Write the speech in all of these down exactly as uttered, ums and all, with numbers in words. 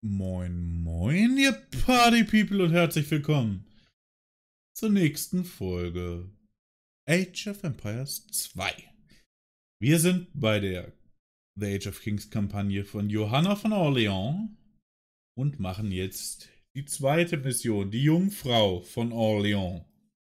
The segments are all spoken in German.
Moin, moin, ihr Party People und herzlich willkommen zur nächsten Folge Age of Empires zwei. Wir sind bei der The Age of Kings Kampagne von Johanna von Orleans und machen jetzt die zweite Mission, die Jungfrau von Orleans.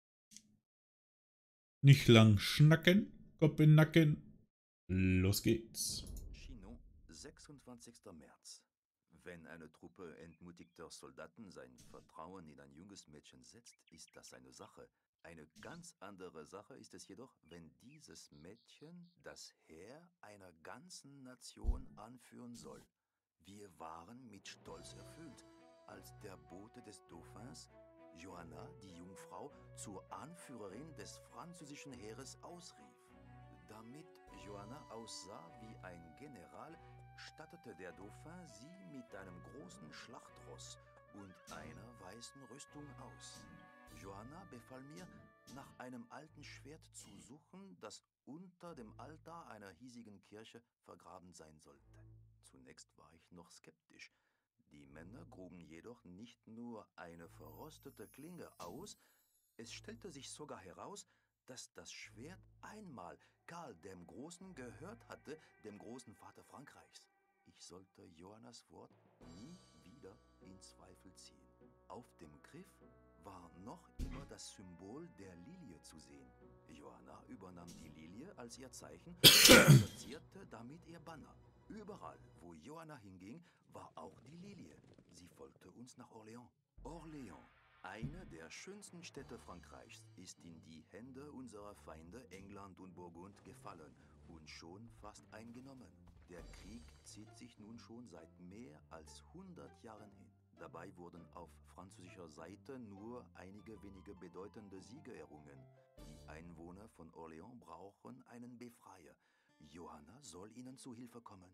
Nicht lang schnacken, Kopf in Nacken, los geht's. Chinon, sechsundzwanzigster März. Wenn eine Truppe entmutigter Soldaten sein Vertrauen in ein junges Mädchen setzt, ist das eine Sache. Eine ganz andere Sache ist es jedoch, wenn dieses Mädchen das Heer einer ganzen Nation anführen soll. Wir waren mit Stolz erfüllt, als der Bote des Dauphins, Johanna, die Jungfrau, zur Anführerin des französischen Heeres ausrief. Damit Johanna aussah wie ein General, stattete der Dauphin sie mit einem großen Schlachtross und einer weißen Rüstung aus. Johanna befahl mir, nach einem alten Schwert zu suchen, das unter dem Altar einer hiesigen Kirche vergraben sein sollte. Zunächst war ich noch skeptisch. Die Männer gruben jedoch nicht nur eine verrostete Klinge aus, es stellte sich sogar heraus, dass das Schwert einmal Karl dem Großen gehört hatte, dem großen Vater Frankreichs. Ich sollte Johannas Wort nie wieder in Zweifel ziehen. Auf dem Griff war noch immer das Symbol der Lilie zu sehen. Johanna übernahm die Lilie als ihr Zeichen und verzierte damit ihr Banner. Überall, wo Johanna hinging, war auch die Lilie. Sie folgte uns nach Orléans. Orléans, eine der schönsten Städte Frankreichs, ist in die Hände unserer Feinde England und Burgund gefallen und schon fast eingenommen. Der Krieg zieht sich nun schon seit mehr als hundert Jahren hin. Dabei wurden auf französischer Seite nur einige wenige bedeutende Siege errungen. Die Einwohner von Orléans brauchen einen Befreier. Johanna soll ihnen zu Hilfe kommen.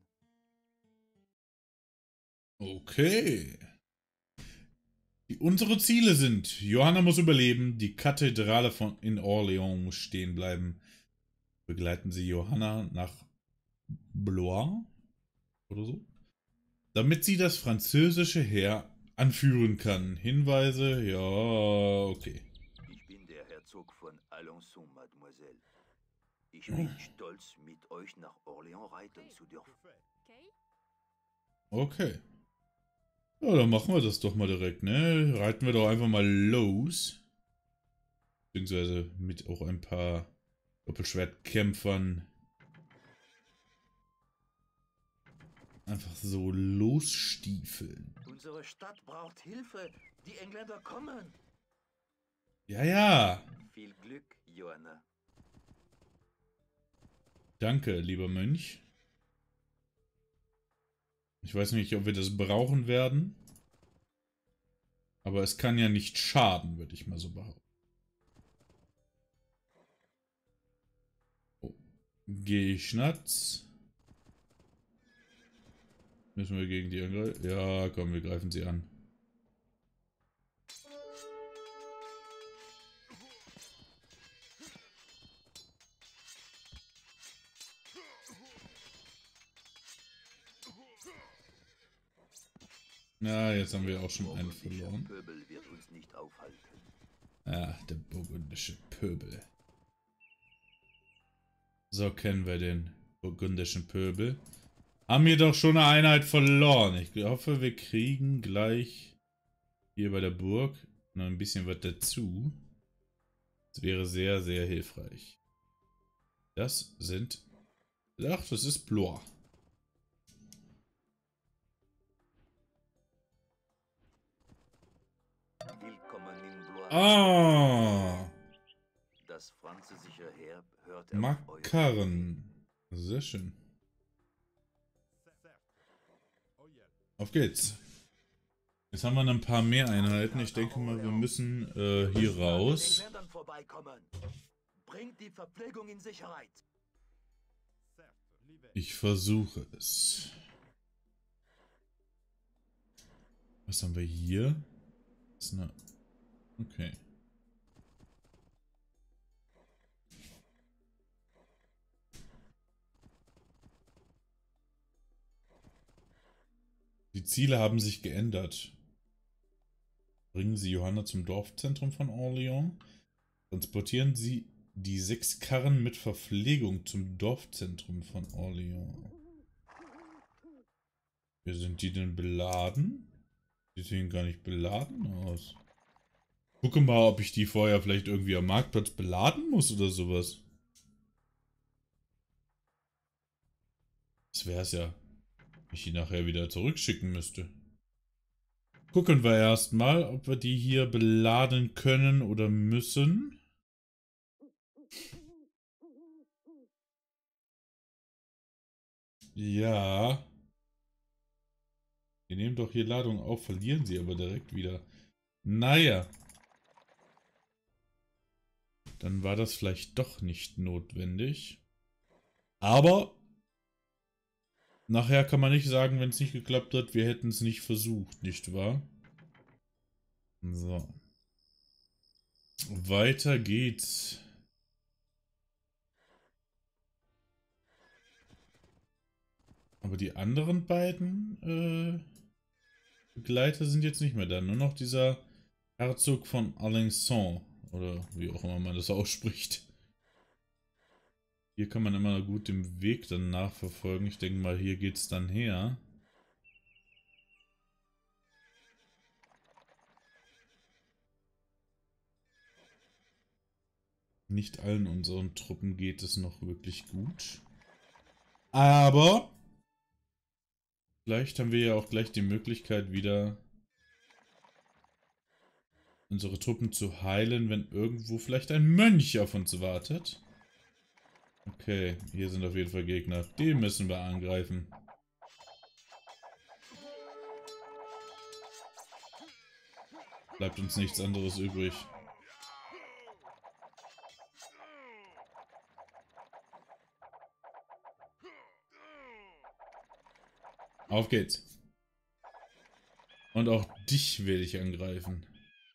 Okay. Die, unsere Ziele sind, Johanna muss überleben, die Kathedrale von in Orléans muss stehen bleiben. Begleiten Sie Johanna nach Blois oder so, damit sie das französische Heer anführen kann. Hinweise, ja, okay. Ich bin der Herzog von Alençon, Mademoiselle. Ich bin stolz, mit euch nach Orléans reiten zu dürfen. Okay. Ja, dann machen wir das doch mal direkt, ne? Reiten wir doch einfach mal los. Beziehungsweise mit auch ein paar Doppelschwertkämpfern. Einfach so losstiefeln. Unsere Stadt braucht Hilfe. Die Engländer kommen. Ja, ja. Viel Glück, Johanna. Danke, lieber Mönch. Ich weiß nicht, ob wir das brauchen werden. Aber es kann ja nicht schaden, würde ich mal so behaupten. Oh. Geschnatz. Müssen wir gegen die angreifen? Ja, komm, wir greifen sie an. Na, jetzt haben wir auch schon einen verloren. Pöbel wird uns nicht aufhalten. Ja, der burgundische Pöbel. So kennen wir den burgundischen Pöbel. Haben jedoch schon eine Einheit verloren. Ich hoffe, wir kriegen gleich hier bei der Burg noch ein bisschen was dazu. Das wäre sehr, sehr hilfreich. Das sind... Ach, das ist Blois. Willkommen in Blois. Ah! Das französische Heer hört auf Makarren. Sehr schön. Auf geht's. Jetzt haben wir ein paar mehr Einheiten. Ich denke mal, wir müssen äh, hier raus. Bringt die Verpflegung in Sicherheit. Ich versuche es. Was haben wir hier? Das ist eine... Okay. Die Ziele haben sich geändert. Bringen Sie Johanna zum Dorfzentrum von Orléans. Transportieren Sie die sechs Karren mit Verpflegung zum Dorfzentrum von Orléans. Wie sind die denn beladen? Die sehen gar nicht beladen aus. Gucke mal, ob ich die vorher vielleicht irgendwie am Marktplatz beladen muss oder sowas. Das wäre es ja, wenn ich die nachher wieder zurückschicken müsste. Gucken wir erstmal, ob wir die hier beladen können oder müssen. Ja. Wir nehmen doch hier Ladung auf, verlieren sie aber direkt wieder. Naja. Dann war das vielleicht doch nicht notwendig. Aber nachher kann man nicht sagen, wenn es nicht geklappt hat, wir hätten es nicht versucht, nicht wahr? So. Weiter geht's. Aber die anderen beiden äh, Begleiter sind jetzt nicht mehr da. Nur noch dieser Herzog von Alençon. Oder wie auch immer man das ausspricht. Hier kann man immer gut den Weg dann nachverfolgen. Ich denke mal, hier geht's dann her. Nicht allen unseren Truppen geht es noch wirklich gut. Aber vielleicht haben wir ja auch gleich die Möglichkeit, wieder unsere Truppen zu heilen, wenn irgendwo vielleicht ein Mönch auf uns wartet. Okay, hier sind auf jeden Fall Gegner. Die müssen wir angreifen. Bleibt uns nichts anderes übrig. Auf geht's. Und auch dich werde ich angreifen.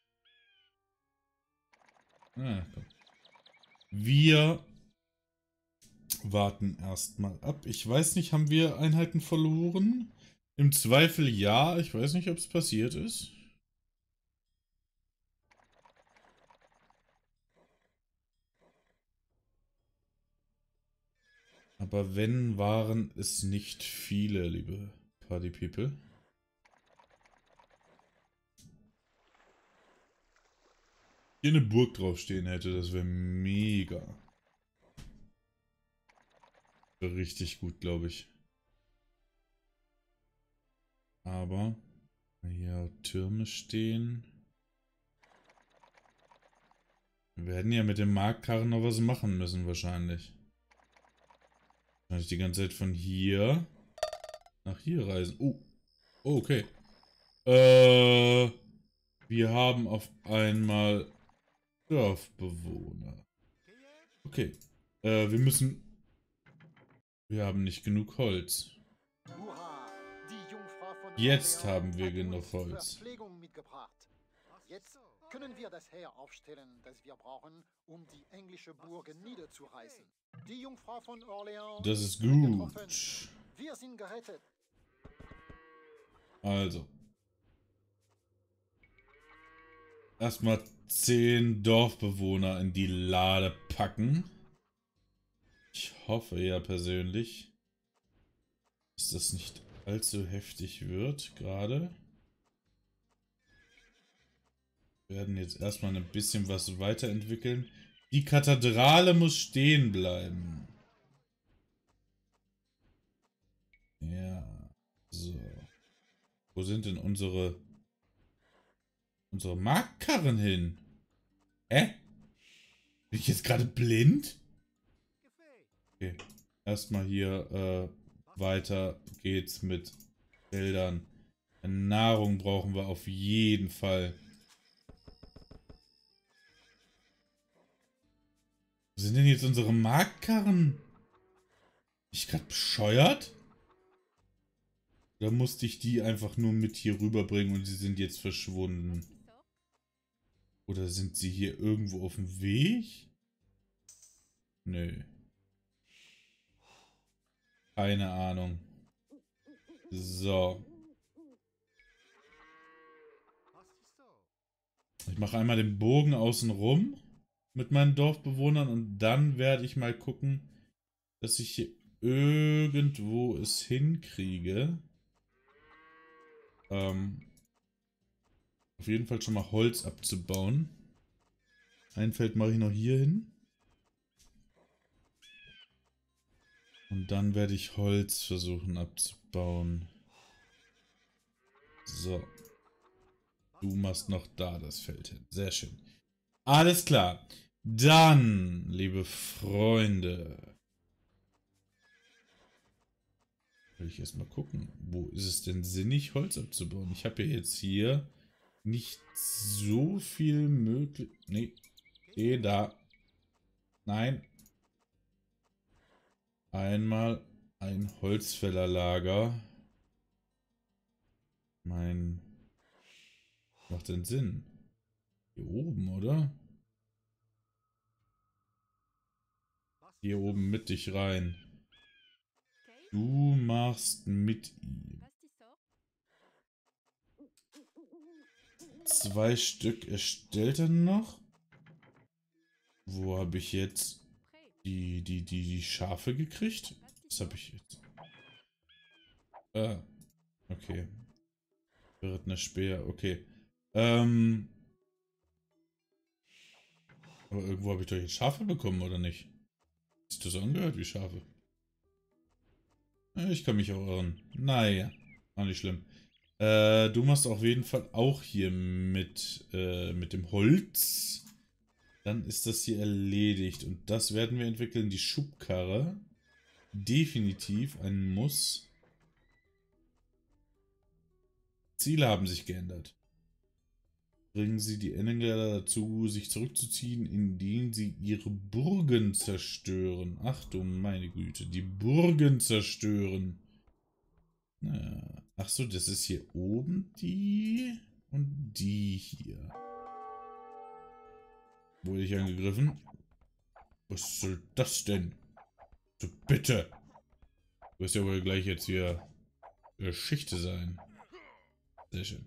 Ah, komm. Wir warten erstmal ab. Ich weiß nicht, haben wir Einheiten verloren? Im Zweifel ja. Ich weiß nicht, ob es passiert ist. Aber wenn, waren es nicht viele, liebe Party People. Hier eine Burg draufstehen hätte, das wäre mega. Wäre richtig gut, glaube ich. Aber hier Türme stehen. Wir werden ja mit dem Marktkarren noch was machen müssen, wahrscheinlich. Kann ich die ganze Zeit von hier nach hier reisen. Oh, oh okay. Äh, wir haben auf einmal Dorfbewohner. Okay. Äh, wir müssen... Wir haben nicht genug Holz. Jetzt haben wir genug Holz. Jetzt können wir das Heer aufstellen, das wir brauchen, um die englische Burg niederzureißen. Die Jungfrau von Orléans. Das ist gut. Wir sind gerettet. Also. Erstmal zehn Dorfbewohner in die Lade packen. Ich hoffe ja persönlich, dass das nicht allzu heftig wird gerade. Wir werden jetzt erstmal ein bisschen was weiterentwickeln. Die Kathedrale muss stehen bleiben. Ja, so. Wo sind denn unsere unsere Marktkarren hin? Hä? Bin ich jetzt gerade blind? Okay, erstmal hier äh, weiter geht's mit Feldern. Nahrung brauchen wir auf jeden Fall. Wo sind denn jetzt unsere Marktkarren? Bin ich gerade bescheuert? Da musste ich die einfach nur mit hier rüberbringen und sie sind jetzt verschwunden. Oder sind sie hier irgendwo auf dem Weg? Nö. Keine Ahnung. So. Ich mache einmal den Bogen außen rum mit meinen Dorfbewohnern und dann werde ich mal gucken, dass ich hier irgendwo es hinkriege. Ähm, auf jeden Fall schon mal Holz abzubauen. Ein Feld mache ich noch hier hin. Und dann werde ich Holz versuchen abzubauen. So. Du machst noch da das Feld hin. Sehr schön. Alles klar. Dann, liebe Freunde. Will ich erstmal gucken. Wo ist es denn sinnig, Holz abzubauen? Ich habe ja jetzt hier nicht so viel möglich. Nee. Eh, da. Nein. Einmal ein Holzfällerlager. Mein. Macht denn Sinn? Hier oben, oder? Hier oben mittig rein. Du machst mit ihm. Zwei Stück erstellt er noch. Wo habe ich jetzt die, die, die, die Schafe gekriegt? Was habe ich jetzt? Ah, okay. Berittener Speer, okay. Ähm. Aber irgendwo habe ich doch jetzt Schafe bekommen, oder nicht? Ist das angehört wie Schafe? Ich kann mich auch irren. Naja, auch nicht schlimm. Äh, du machst auf jeden Fall auch hier mit, äh, mit dem Holz. Dann ist das hier erledigt. Und das werden wir entwickeln. Die Schubkarre. Definitiv ein Muss. Ziele haben sich geändert. Bringen Sie die Engländer dazu, sich zurückzuziehen, indem sie ihre Burgen zerstören. Ach du meine Güte, die Burgen zerstören. Na, ach so, das ist hier oben die und die hier. Wurde ich angegriffen? Was soll das denn? So bitte. Du wirst ja wohl gleich jetzt hier Geschichte sein. Sehr schön.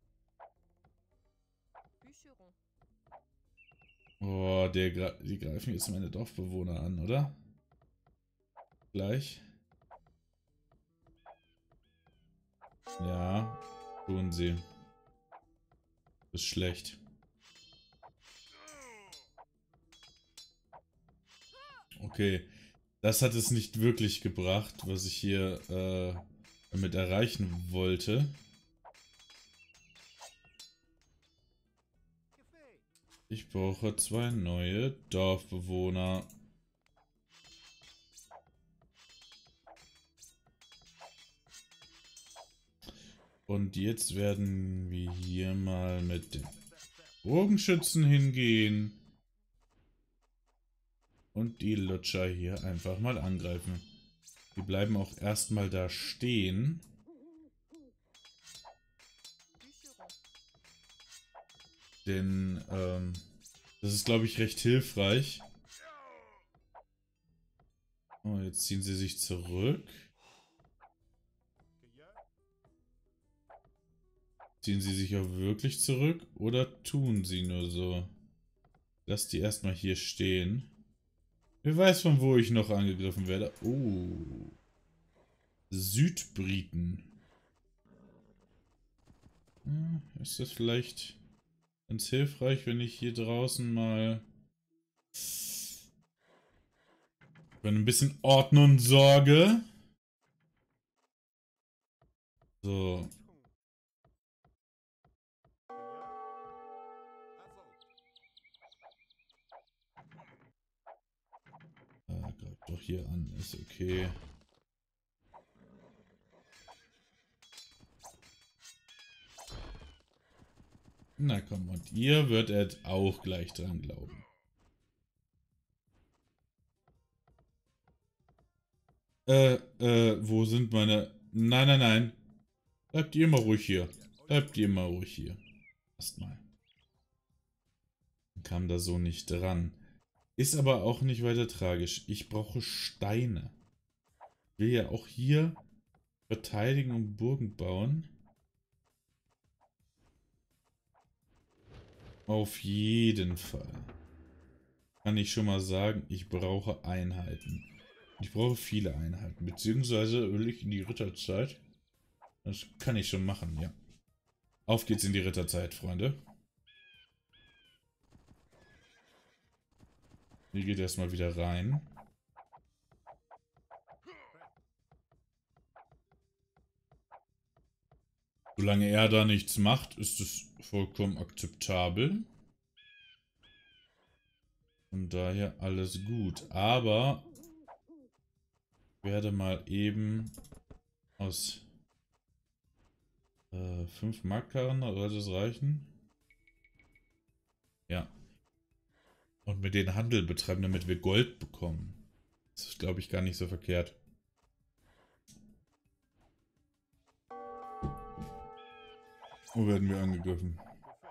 Oh, der, die greifen jetzt meine Dorfbewohner an, oder? Gleich. Ja, tun sie. Das ist schlecht. Okay. Das hat es nicht wirklich gebracht, was ich hier äh, damit erreichen wollte. Ich brauche zwei neue Dorfbewohner. Und jetzt werden wir hier mal mit den Bogenschützen hingehen. Und die Lutscher hier einfach mal angreifen. Die bleiben auch erstmal da stehen. Denn ähm, das ist, glaube ich, recht hilfreich. Oh, jetzt ziehen sie sich zurück. Ziehen sie sich auch wirklich zurück oder tun sie nur so? Lass die erstmal hier stehen. Wer weiß, von wo ich noch angegriffen werde. Oh. Südbriten. Ja, ist das vielleicht ganz hilfreich, wenn ich hier draußen mal für ein bisschen Ordnung sorge? So. Ah, greif doch hier an, ist okay. Na komm, und ihr würdet auch gleich dran glauben. Äh, äh, wo sind meine... Nein, nein, nein. Bleibt ihr mal ruhig hier. Bleibt ihr mal ruhig hier. Erstmal. Kam da so nicht dran. Ist aber auch nicht weiter tragisch. Ich brauche Steine. Ich will ja auch hier verteidigen und Burgen bauen. Auf jeden Fall. Kann ich schon mal sagen, ich brauche Einheiten. Ich brauche viele Einheiten. Beziehungsweise will ich in die Ritterzeit. Das kann ich schon machen, ja. Auf geht's in die Ritterzeit, Freunde. Hier geht erstmal wieder rein. Solange er da nichts macht, ist es vollkommen akzeptabel. Von daher alles gut. Aber ich werde mal eben aus äh, fünf Markkarren, sollte das reichen? Ja. Und mit denen Handel betreiben, damit wir Gold bekommen. Das ist, glaube ich, gar nicht so verkehrt. Wo werden wir angegriffen?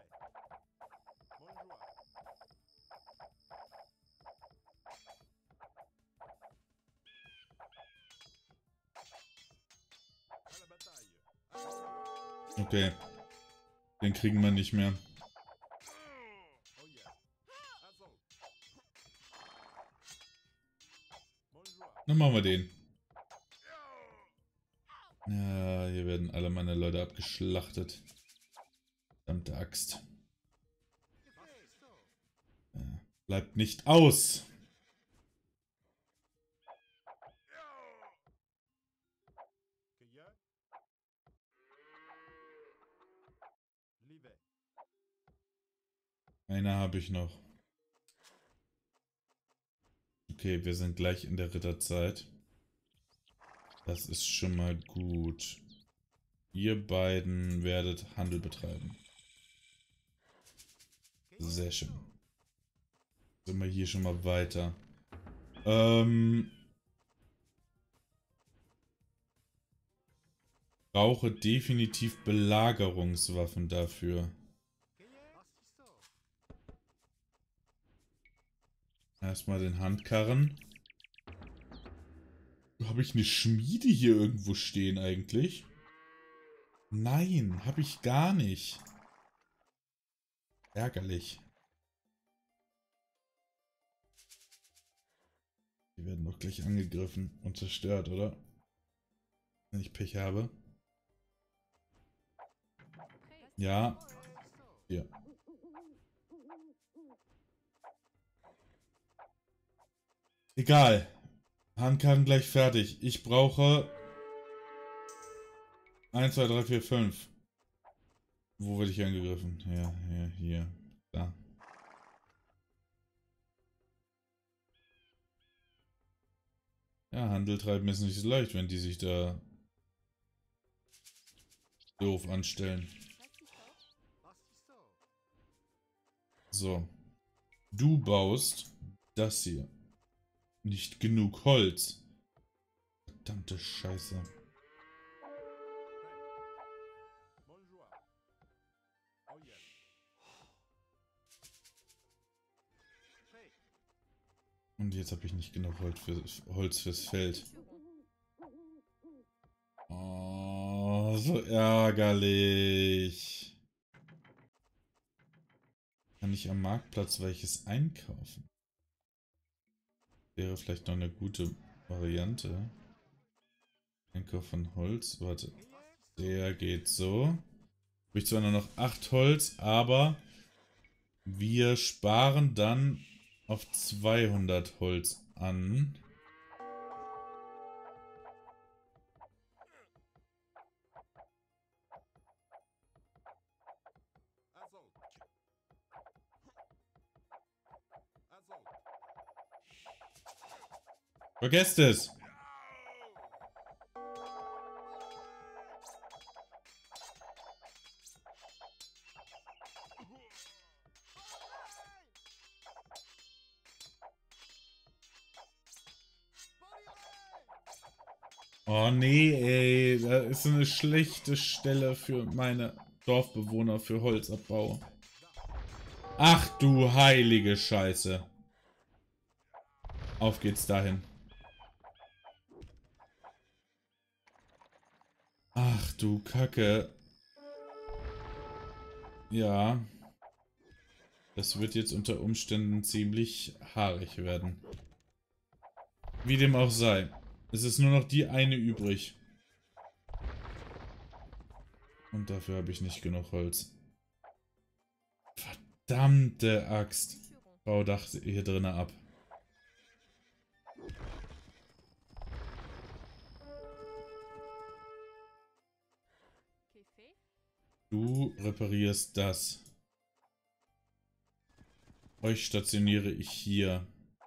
Okay. Den kriegen wir nicht mehr. Dann machen wir den. Ja, hier werden alle meine Leute abgeschlachtet. Verdammte Axt. Ja, bleibt nicht aus! Eine habe ich noch. Okay, wir sind gleich in der Ritterzeit. Das ist schon mal gut. Ihr beiden werdet Handel betreiben. Sehr schön. Sind wir hier schon mal weiter. Ähm... Brauche definitiv Belagerungswaffen dafür. Erstmal den Handkarren. Habe ich eine Schmiede hier irgendwo stehen eigentlich? Nein, habe ich gar nicht. Ärgerlich. Die werden doch gleich angegriffen und zerstört, oder? Wenn ich Pech habe. Ja. Hier. Egal. Handkarten gleich fertig. Ich brauche eins, zwei, drei, vier, fünf. Wo werde ich angegriffen? Ja, ja, hier. Da. Ja, Handel treiben ist nicht so leicht, wenn die sich da doof anstellen. So. Du baust das hier. Nicht genug Holz. Verdammte Scheiße. Und jetzt habe ich nicht genug Holz, für, Holz fürs Feld. Oh, so ärgerlich. Kann ich am Marktplatz welches einkaufen? Wäre vielleicht noch eine gute Variante. Einkauf von Holz. Warte. Der geht so. Habe ich zwar nur noch acht Holz, aber wir sparen dann auf zweihundert Holz an. Vergesst es! Oh nee, ey, da ist so eine schlechte Stelle für meine Dorfbewohner für Holzabbau. Ach du heilige Scheiße. Auf geht's dahin. Ach du Kacke. Ja. Das wird jetzt unter Umständen ziemlich haarig werden. Wie dem auch sei. Es ist nur noch die eine übrig. Und dafür habe ich nicht genug Holz. Verdammte Axt. Bau Dach hier drinnen ab. Du reparierst das. Euch stationiere ich hier.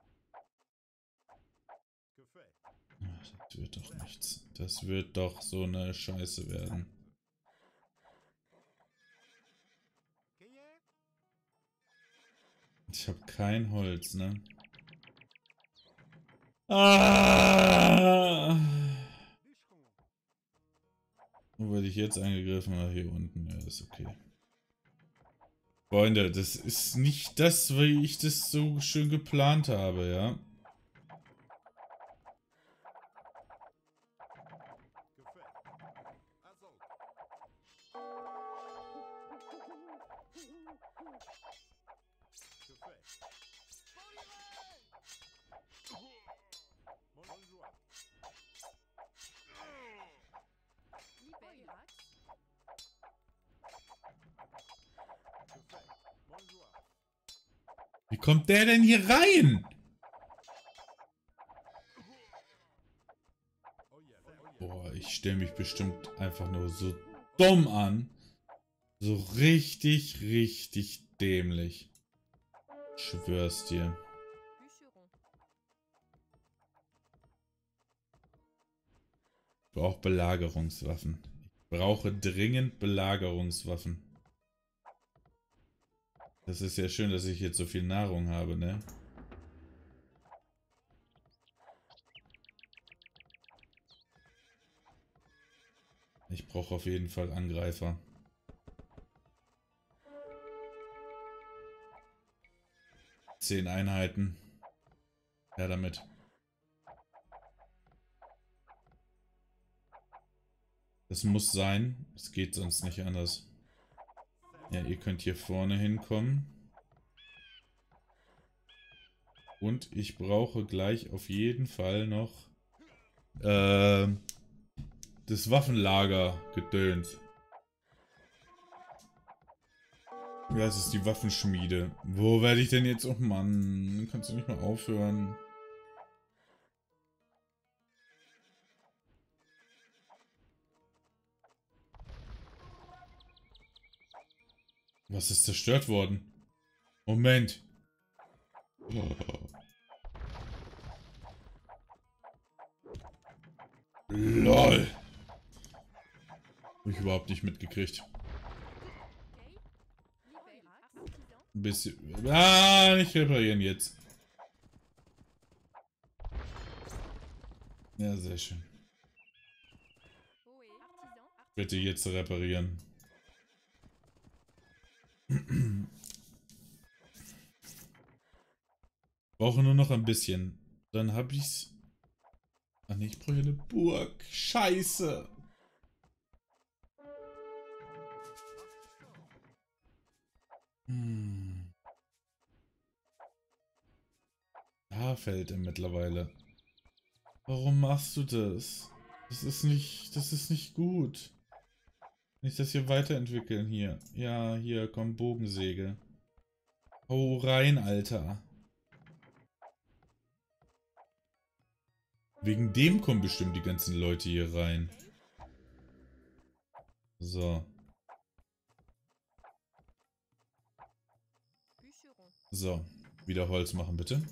Ach, das wird doch nichts. Das wird doch so eine Scheiße werden. Ich habe kein Holz, ne? Ah! Wo werde ich jetzt angegriffen? Ah, hier unten. Ja, ist okay. Freunde, das ist nicht das, wie ich das so schön geplant habe, ja? Wie kommt der denn hier rein? Boah, ich stelle mich bestimmt einfach nur so dumm an. So richtig, richtig dämlich. Schwör's dir. Ich brauche Belagerungswaffen. Ich brauche dringend Belagerungswaffen. Das ist ja schön, dass ich jetzt so viel Nahrung habe, ne? Ich brauche auf jeden Fall Angreifer. Zehn Einheiten. Ja, damit. Das muss sein. Es geht sonst nicht anders. Ja, ihr könnt hier vorne hinkommen. Und ich brauche gleich auf jeden Fall noch äh, das Waffenlager gedöns. Ja, es ist die Waffenschmiede. Wo werde ich denn jetzt... Oh Mann, kannst du nicht mal aufhören? Was ist zerstört worden? Moment. Oh. LOL. Hab ich überhaupt nicht mitgekriegt. Ein bisschen... Ah, nicht reparieren jetzt. Ja, sehr schön. Bitte jetzt reparieren. Brauche nur noch ein bisschen. Dann hab ich's. Ach nee, ich brauche eine Burg. Scheiße. Hm. Da fällt er mittlerweile. Warum machst du das? Das ist nicht, das ist nicht gut. Nicht das hier weiterentwickeln hier. Ja, hier kommt Bogensäge. Hau rein, Alter. Wegen dem kommen bestimmt die ganzen Leute hier rein. So. So. Wieder Holz machen, bitte.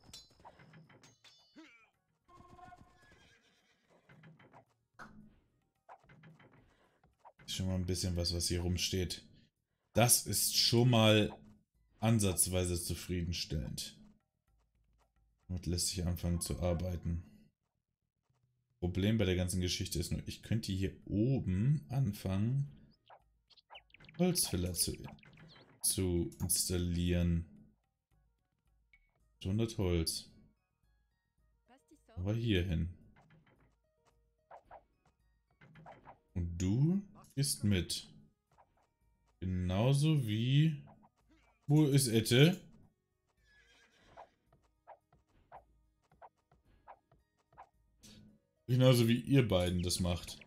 Schon mal ein bisschen was, was hier rumsteht. Das ist schon mal ansatzweise zufriedenstellend. Und lässt sich anfangen zu arbeiten. Problem bei der ganzen Geschichte ist nur, ich könnte hier oben anfangen, Holzfäller zu, zu installieren. hundert Holz. Aber hier hin. Und du gehst mit. Genauso wie Wo ist Ette? Genauso wie ihr beiden das macht.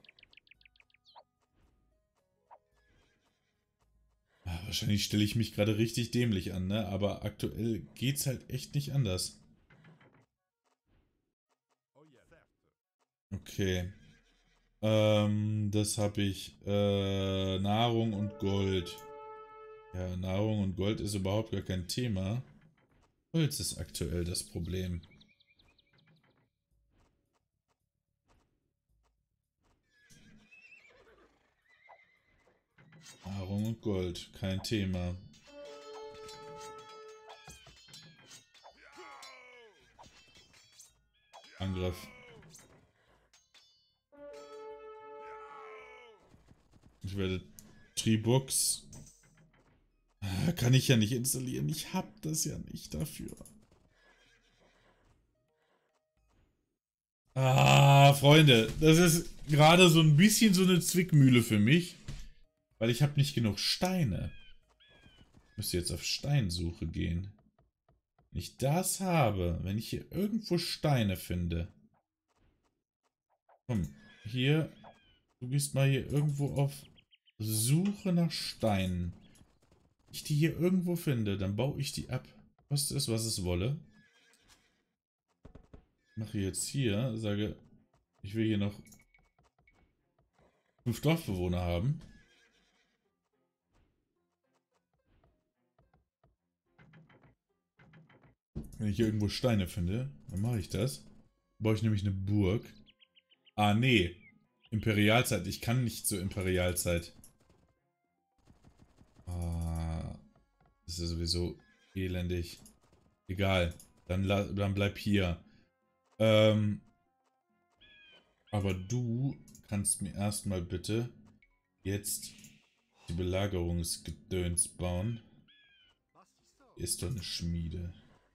Ja, wahrscheinlich stelle ich mich gerade richtig dämlich an, ne? Aber aktuell geht's halt echt nicht anders. Okay. Ähm, das habe ich. Äh, Nahrung und Gold. Ja, Nahrung und Gold ist überhaupt gar kein Thema. Holz ist aktuell das Problem. Nahrung und Gold, kein Thema. Angriff. Ich werde Tribox. Kann ich ja nicht installieren. Ich hab das ja nicht dafür. Ah, Freunde, das ist gerade so ein bisschen so eine Zwickmühle für mich. Weil ich habe nicht genug Steine. Ich müsste jetzt auf Steinsuche gehen. Wenn ich das habe, wenn ich hier irgendwo Steine finde. Komm, hier. Du gehst mal hier irgendwo auf Suche nach Steinen. Wenn ich die hier irgendwo finde, dann baue ich die ab. Koste es, was es wolle. Mache jetzt hier, sage, ich will hier noch fünf Dorfbewohner haben. Wenn ich hier irgendwo Steine finde, dann mache ich das. Baue ich nämlich eine Burg. Ah, nee. Imperialzeit. Ich kann nicht zur Imperialzeit. Ah, das ist sowieso elendig. Egal. Dann, dann bleib hier. Ähm, aber du kannst mir erstmal bitte jetzt die Belagerungsgedöns bauen. Ist doch eine Schmiede.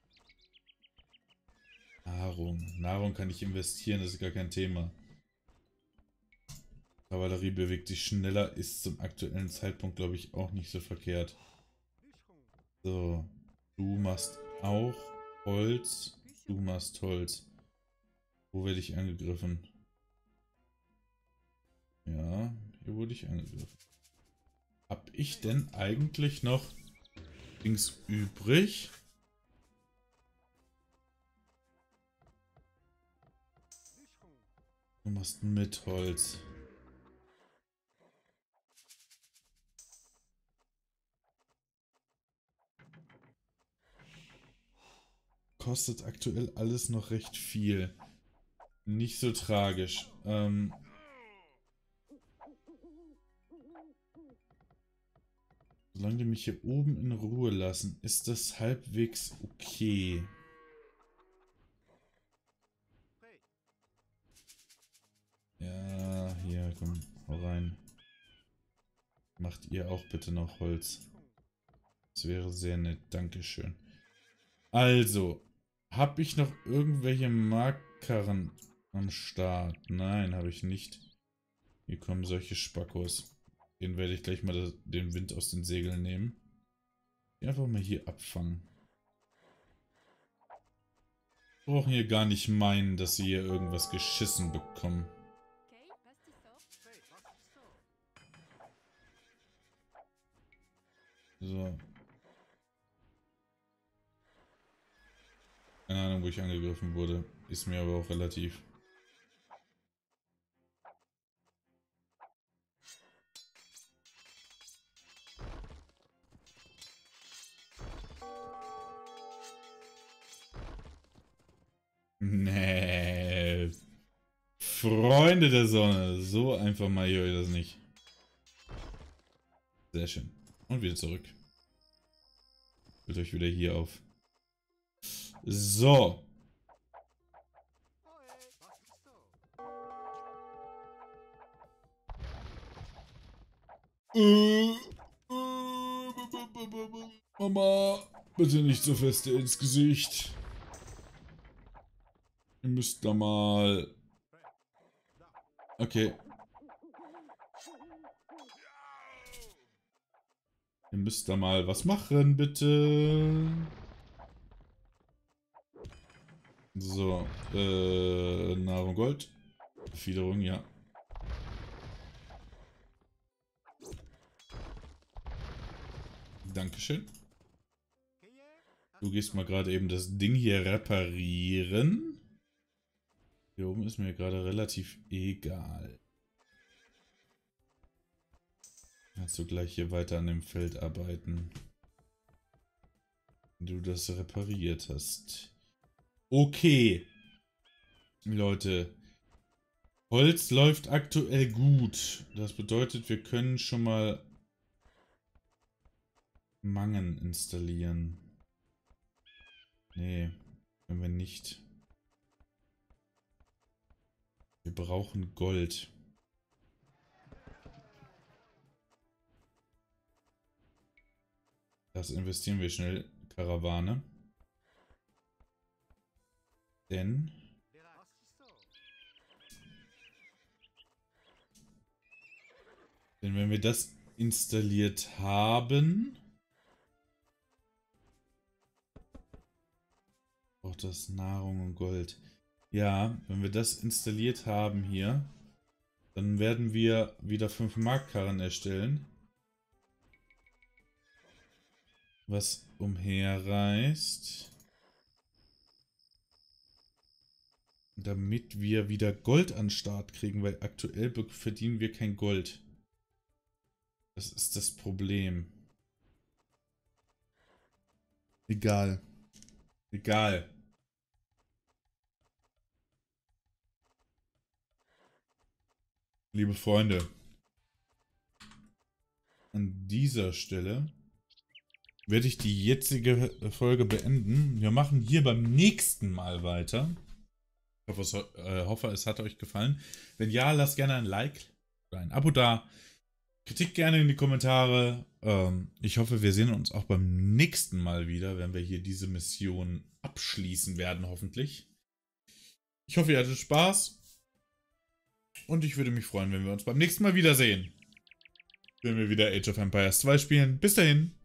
Nahrung. Nahrung kann ich investieren, das ist gar kein Thema. Kavallerie bewegt sich schneller, ist zum aktuellen Zeitpunkt, glaube ich, auch nicht so verkehrt. So. Du machst auch Holz. Du machst Holz. Wo werde ich angegriffen? Ja, hier wurde ich angegriffen. Hab ich denn eigentlich noch Dings übrig? Du machst mit Holz. Kostet aktuell alles noch recht viel. Nicht so tragisch. Ähm... Solange die mich hier oben in Ruhe lassen, ist das halbwegs okay. Ja, hier, komm, hau rein. Macht ihr auch bitte noch Holz. Das wäre sehr nett, dankeschön. Also, habe ich noch irgendwelche Markkarren am Start? Nein, habe ich nicht. Hier kommen solche Spackos. Den werde ich gleich mal das, den Wind aus den Segeln nehmen. Die einfach mal hier abfangen. Wir brauchen hier gar nicht meinen, dass sie hier irgendwas geschissen bekommen. So. Keine Ahnung, wo ich angegriffen wurde. Ist mir aber auch relativ. Nee. Freunde der Sonne. So einfach mal höre ich das nicht. Sehr schön. Und wieder zurück. Holt euch wieder hier auf. So. Mama, bitte nicht so feste ins Gesicht. Ihr müsst da mal... Okay. Ihr müsst da mal was machen, bitte. So, äh, Nahrung Gold. Fiederung, ja. Dankeschön. Du gehst mal gerade eben das Ding hier reparieren. Hier oben ist mir gerade relativ egal. Kannst du gleich hier weiter an dem Feld arbeiten. Wenn du das repariert hast. Okay. Leute. Holz läuft aktuell gut. Das bedeutet, wir können schon mal Mangen installieren. Nee, können wir nicht. Wir brauchen Gold. Das investieren wir schnell. Karawane. Denn Denn wenn wir das installiert haben, braucht das Nahrung und Gold. Ja, wenn wir das installiert haben hier, dann werden wir wieder fünf Marktkarren erstellen. Was umherreist. Damit wir wieder Gold an den Start kriegen, weil aktuell verdienen wir kein Gold. Das ist das Problem. Egal. Egal. Liebe Freunde, an dieser Stelle werde ich die jetzige Folge beenden. Wir machen hier beim nächsten Mal weiter. Ich hoffe, es, äh, hoffe, es hat euch gefallen. Wenn ja, lasst gerne ein Like oder ein Abo da. Kritik gerne in die Kommentare. Ähm, ich hoffe, wir sehen uns auch beim nächsten Mal wieder, wenn wir hier diese Mission abschließen werden, hoffentlich. Ich hoffe, ihr hattet Spaß. Und ich würde mich freuen, wenn wir uns beim nächsten Mal wiedersehen. Wenn wir wieder Age of Empires zwei spielen. Bis dahin.